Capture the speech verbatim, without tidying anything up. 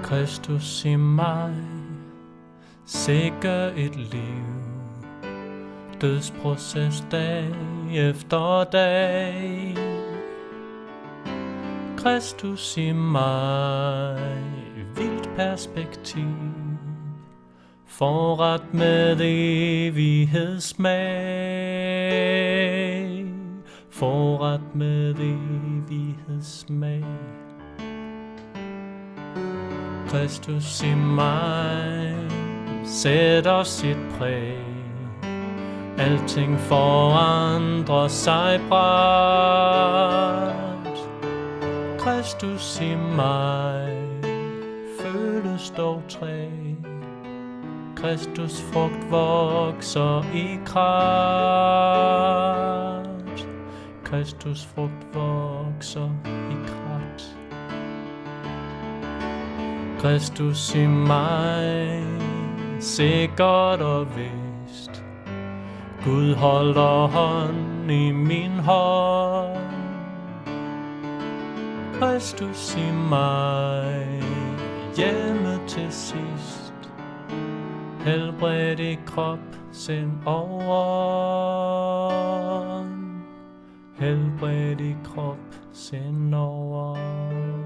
Kristus i mig, sikke et liv. Dødsproces dag efter dag. Kristus i mig, vildt perspektiv. Forret med evighedssmag. Forret med evighedssmag. Kristus i mig sætter sit præg. Alting forandrer sig brat. Kristus i mig føles dog træg. Kristus frugt vokser i krat. Kristus frugt vokser i krat. Kristus i mig, sikkert og vist. Gud holder hånd i min hånd. Kristus i mig, hjemme til sidst. Helbredt i krop, sind og ånd. Helbredt i krop, sind og ånd.